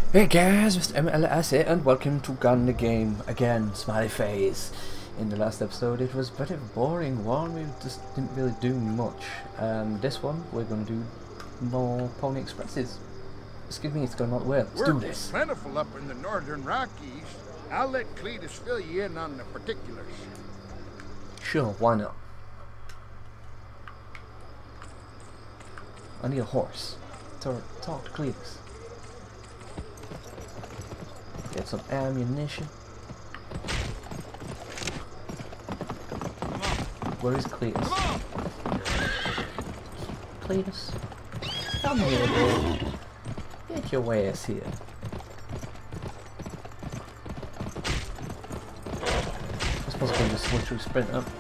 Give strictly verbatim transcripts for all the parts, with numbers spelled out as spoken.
Hey guys, Mister M L S here, and welcome to Gun the Game again. Smiley face. In the last episode, it was a bit of a boring one. We just didn't really do much. Um, this one, we're going to do more Pony Expresses. Excuse me, it's going all the way. Let's Work do this. is plentiful up in the northern Rockies. I'll let Cletus fill you in on the particulars. Sure, why not? I need a horse. Talk, talk to Cletus. Get some ammunition. Where is Cletus? Cletus? Come here, boy. Get your ass here. I suppose I can just switch through sprint up.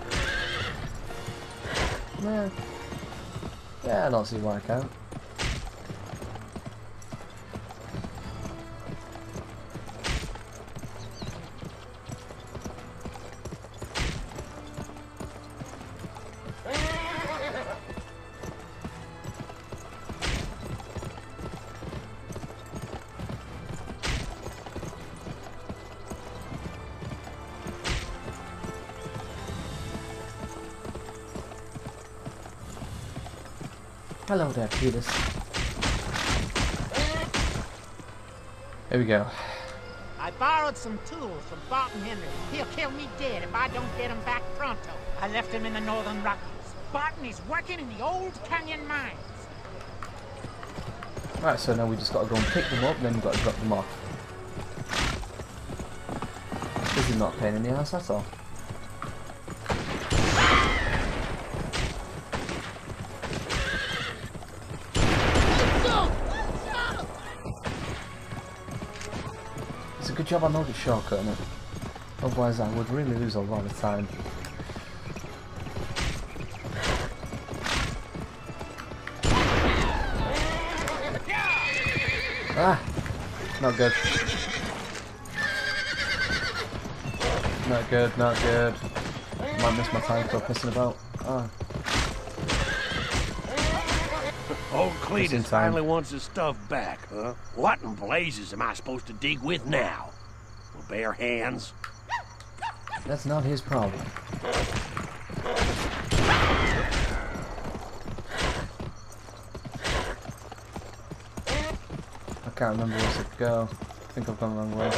Nah. Yeah, I don't see why I can't. Hello there, Cletus. Here we go. I borrowed some tools from Barton Henry. He'll kill me dead if I don't get him back pronto. I left him in the northern Rockies. Barton is working in the old Canyon mines. Right, so now we just got to go and pick them up, and then we've got to drop them off. This is not a pain in the ass, that's all. It's a good job I know the shortcut in it. Otherwise I would really lose a lot of time. Ah! Not good. Not good, not good. Might miss my time for pissing about. Ah. Old Cletus finally wants his stuff back, huh? What in blazes am I supposed to dig with now? With bare hands? That's not his problem. I can't remember where to go. I think I've gone the wrong way.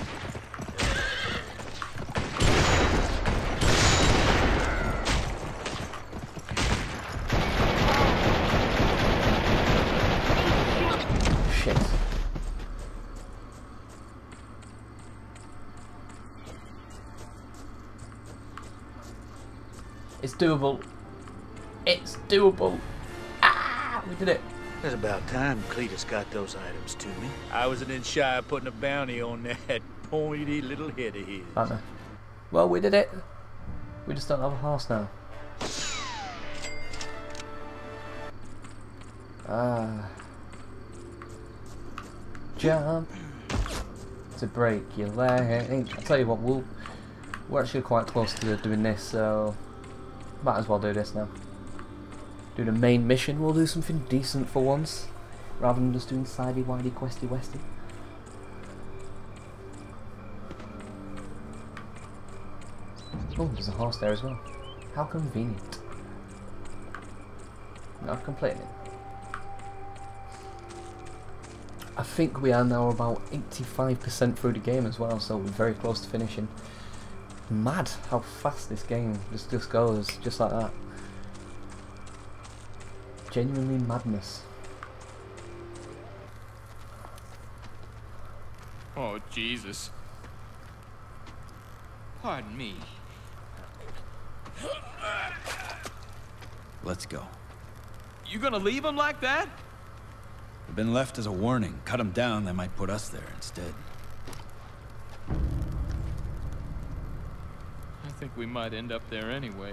Shit. It's doable. It's doable. Ah, we did it. It's about time Cletus got those items to me. I wasn't in shy of putting a bounty on that pointy little head of his. Aren't I? Well, we did it. We just don't have a horse now. Ah. Jump to break your leg. I'll tell you what, we'll, we're actually quite close to doing this, so might as well do this now. Do the main mission, we'll do something decent for once, rather than just doing sidey widey questy westy. Oh, there's a horse there as well. How convenient. Not complaining. I think we are now about eighty-five percent through the game as well, so we're very close to finishing. Mad how fast this game just, just goes, just like that. Genuinely madness. Oh, Jesus. Pardon me. Let's go. You gonna leave him like that? They've been left as a warning. Cut them down, they might put us there instead. I think we might end up there anyway.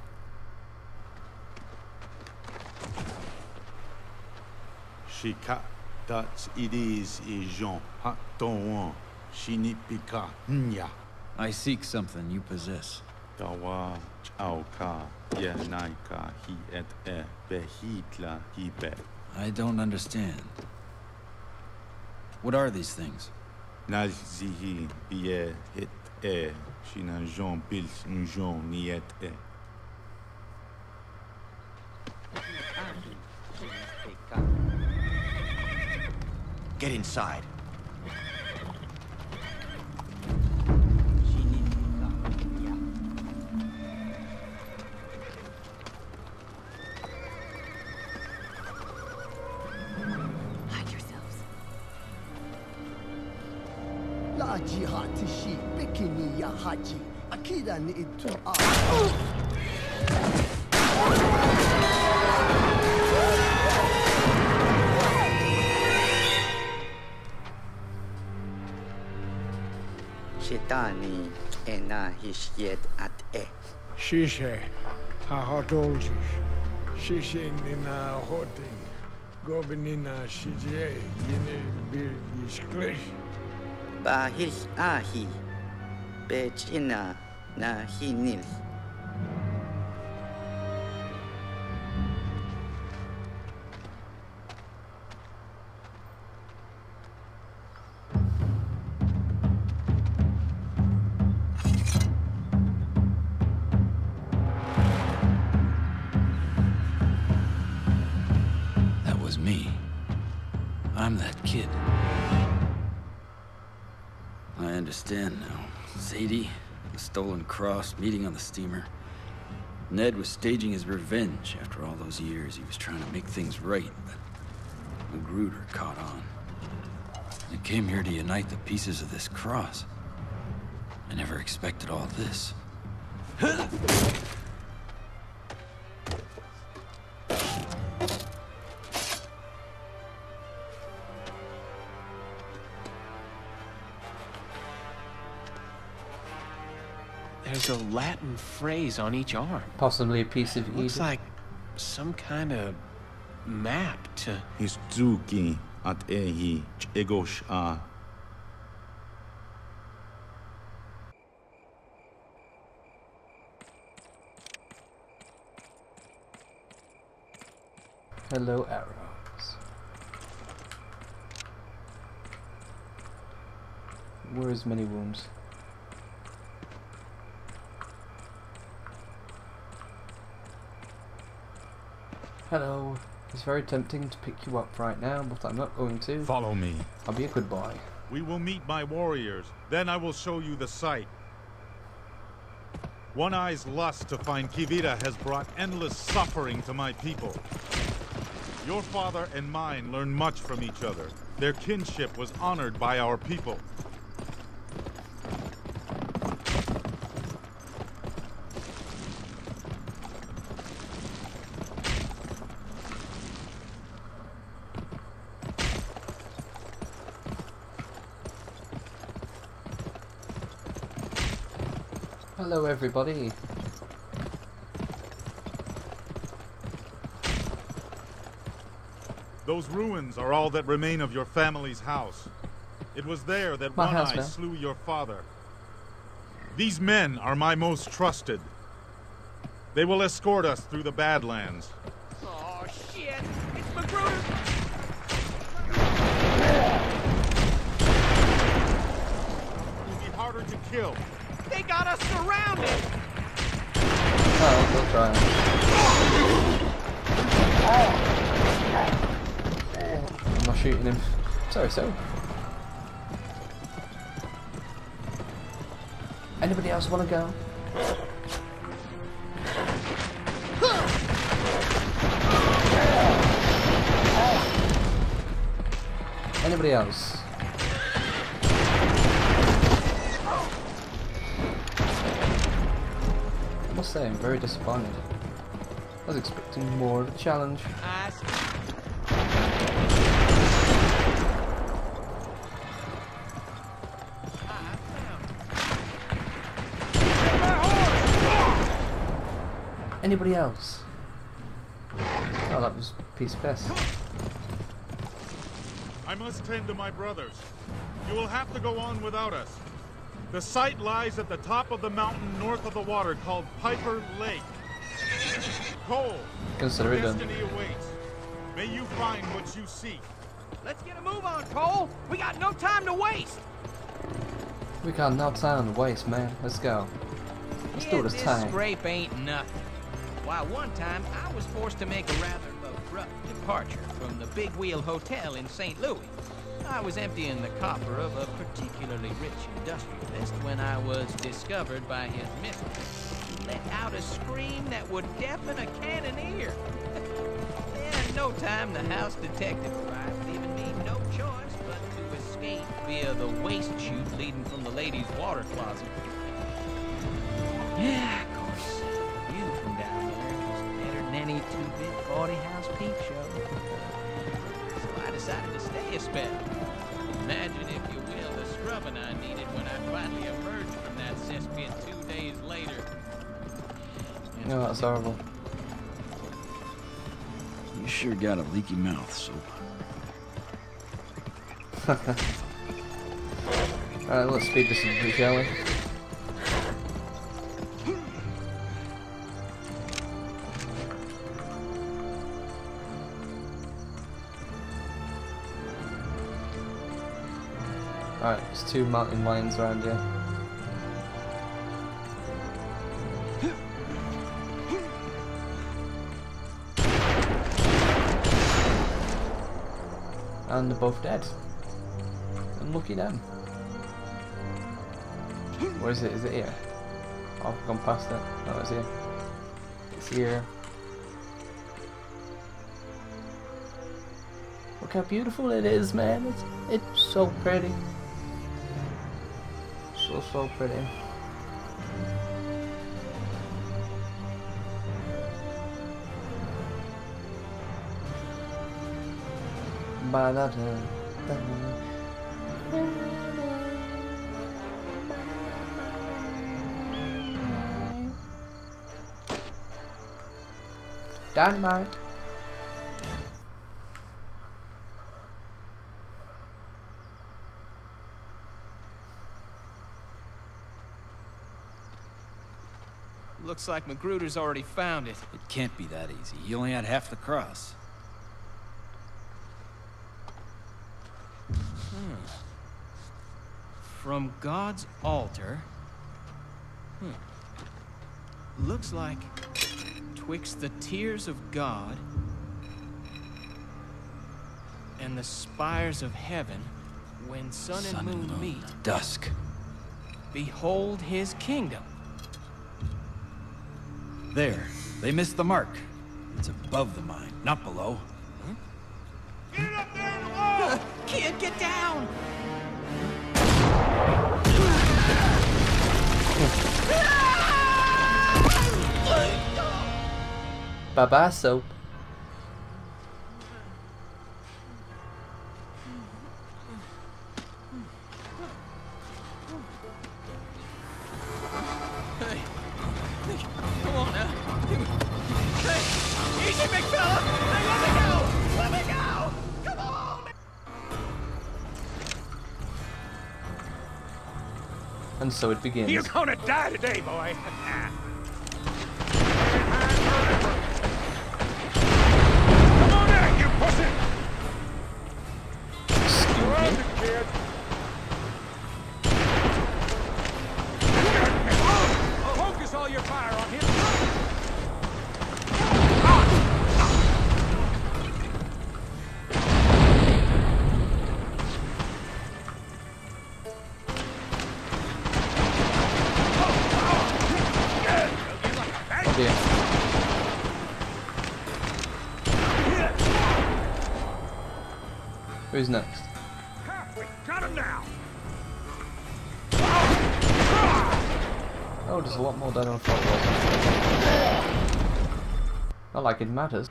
Shika that's it is e Jean Haton Shinipika Nya I seek something you possess. Dawa Chauka Yenaika Hi et E Behitla Hibe I don't understand. What are these things? Nazihi Bie Hit E Shina Jean Pils Njon Niet E. Get inside. Hide yourselves. La jihatishi bikini ya haji. Akida ni itu a. Shetani ena hishiet at e. Shishe, hahodoljish. Shishe nina hotin. Gobinina shije, yine bir yishklish. Bahis ahi. Bechina na hinil. Me. I'm that kid. I understand now. Sadie, the stolen cross, meeting on the steamer. Ned was staging his revenge after all those years. He was trying to make things right, but Magruder caught on. He came here to unite the pieces of this cross. I never expected all this. There's a Latin phrase on each arm. Possibly a piece of Eden. Looks like some kind of map to... Histuki at ehi egosh a. Hello, arrows. Where's many wounds? Hello. It's very tempting to pick you up right now, but I'm not going to. Follow me. I'll be a good boy. We will meet my warriors. Then I will show you the sight. One Eye's lust to find Kivira has brought endless suffering to my people. Your father and mine learned much from each other. Their kinship was honored by our people. Hello, everybody. Those ruins are all that remain of your family's house. It was there that My One house, Eye man. slew your father. These men are my most trusted. They will escort us through the Badlands. Oh, shit! It's Magruder! It will be harder to kill. They got us surrounded! Oh, we'll try. I'm not shooting him. Sorry, so. Anybody else want to go? Anybody else? I must say, I'm very disappointed. I was expecting more of a challenge. Anybody else? Oh, that was a piece of piss. I must tend to my brothers. You will have to go on without us. The site lies at the top of the mountain north of the water called Piper Lake. Cole, Consider it done. destiny awaits. May you find what you seek. Let's get a move on, Cole. We got no time to waste. We got no time to waste, man. Let's go. Let's yeah, do this this time. scrape ain't nothing. Why, one time I was forced to make a rather abrupt departure from the Big Wheel Hotel in Saint Louis. I was emptying the copper of a particularly rich industrialist when I was discovered by his mistress. He let out a scream that would deafen a cannoneer. And in no time, the house detective arrived, leaving me no choice but to escape via the waste chute leading from the ladies' water closet. Yeah, of course, view from down there was better than any two-bit forty-house peep show. So I decided to stay a spell. Imagine, if you will, the scrubbing I needed when I finally emerged from that cesspit two days later. No, that's horrible. You sure got a leaky mouth, Soap. Alright, let's speed this up, shall we? Alright, there's two mountain lions around here. And they're both dead. And lucky them. Where is it? Is it here? Oh, I've gone past it. No, it's here. It's here. Look how beautiful it is, man. It's, it's so pretty. So, so pretty. Ba-da-da, da-da. Dynamite. Looks like Magruder's already found it. It can't be that easy. He only had half the cross. Hmm. From God's altar. Hmm. Looks like twixt the tears of God and the spires of heaven, when sun, Sun and moon, and moon. meet, Dusk. behold his kingdom. There. They missed the mark. It's above the mine, not below. Huh? Get up there on the wall! Uh, kid, get down! Bye-bye, Soap. Come on now. Hey, easy, big fella! Hey, let me go! Let me go! Come on! And so it begins. You're gonna die today, boy. Come on now, you pussy! Excuse me? Kid. Focus all your fire on him. Oh dear. Who's next? We got him now. Oh, there's a lot more than I thought there was. Not like it matters.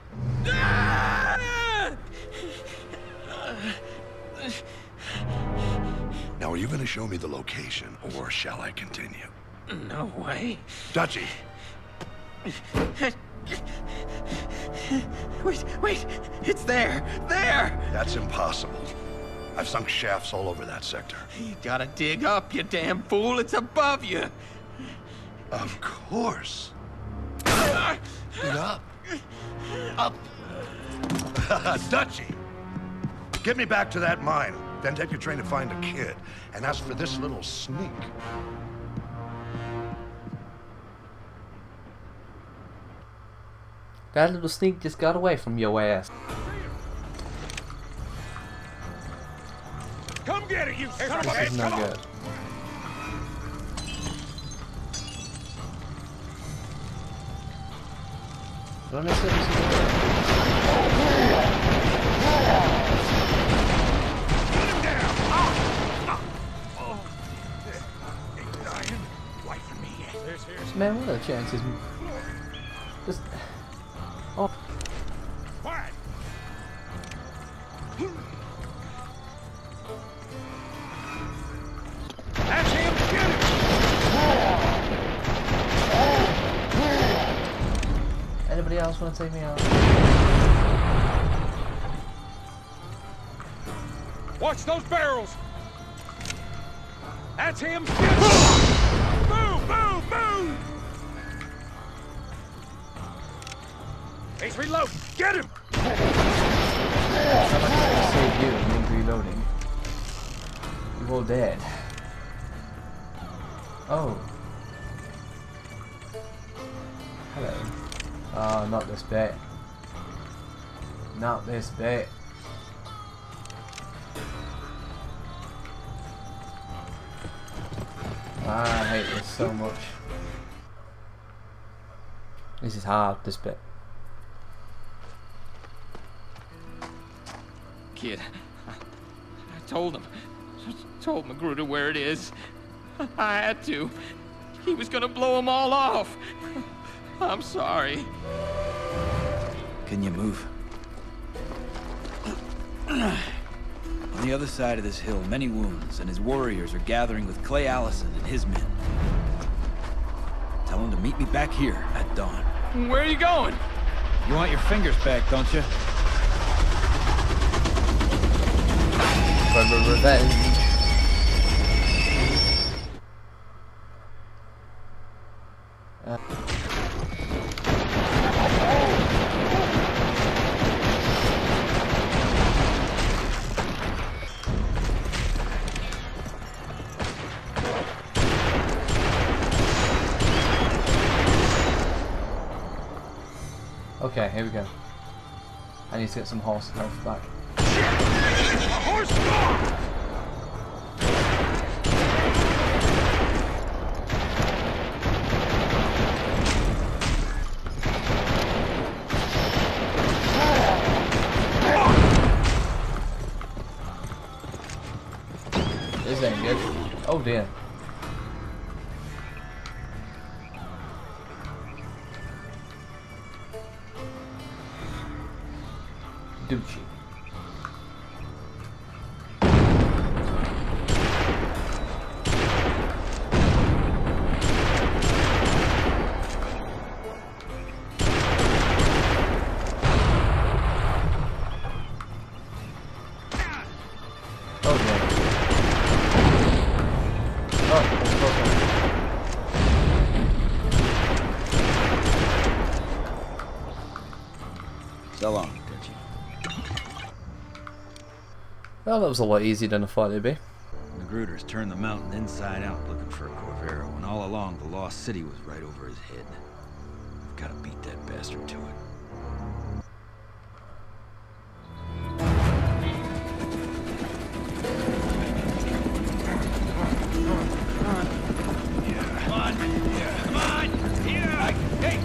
Now, are you going to show me the location, or shall I continue? No way. Dutchie! Wait, wait! It's there! There! That's impossible. I've sunk shafts all over that sector. You gotta dig up, you damn fool! It's above you! Of course. Dig up. Up. Dutchie! Get me back to that mine, then take your train to find a kid. And as for this little sneak... That little sneak just got away from your ass. Come get it, you son of a This is bitch! not Come on! good. Don't necessarily see Man, what are the chances? Just... Oh. Quiet! That's him! Get him! Anybody else want to take me out? Watch those barrels! That's him! Get him! Move! Move! Move! He's reloading! Get him! I'm not trying to save you and me reloading. You're all dead. Oh. Hello. Oh, not this bit. Not this bit. I hate this so much. This is hard, this bit. Kid, I, I told him. I told Magruder where it is. I had to. He was gonna blow them all off. I'm sorry. Can you move? On the other side of this hill, many wounds, and his warriors are gathering with Clay Allison and his men. Tell him to meet me back here at dawn. Where are you going? You want your fingers back, don't you? For the revenge. Uh. Okay, here we go. I need to get some horse health back. Horse dog! This ain't good. Oh dear. Ducci. Oh dear. Oh, that's close one. So long. Well, that was a lot easier than I thought it'd be. Magruder's turned the mountain inside out looking for Corvero, and all along the lost city was right over his head. I've got to beat that bastard to it. Come on! Come on! Here! Hey!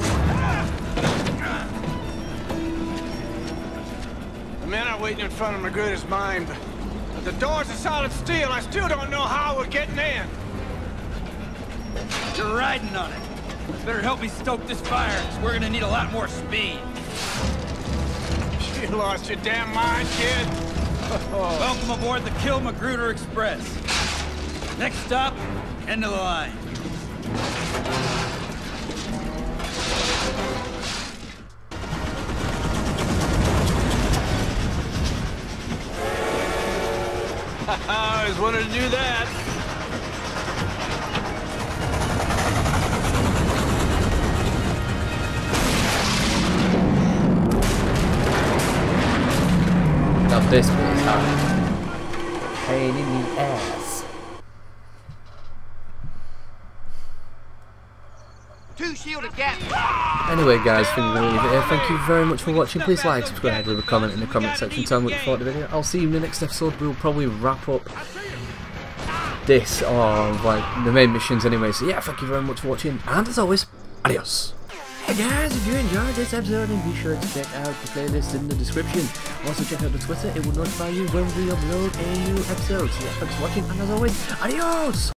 The men are waiting in front of Magruder's mine, but the doors are solid steel. I still don't know how we're getting in. You're riding on it. Better help me stoke this fire, because we're gonna need a lot more speed. You lost your damn mind, kid. Welcome aboard the Kill Magruder Express. Next stop, end of the line. I always wanted to do that. Now this bit is time. Pain in the ass. Two shielded gas. Anyway guys, I think we're going to leave it here. Thank you very much for watching. Please like, subscribe, leave a comment in the comment section. Tell me what you thought of the video. I'll see you in the next episode. We'll probably wrap up this, or like the main missions anyway. So yeah, thank you very much for watching. And as always, adios. Hey guys, if you enjoyed this episode, then be sure to check out the playlist in the description. Also check out the Twitter, it will notify you when we upload a new episode. So yeah, thanks for watching, and as always, adios!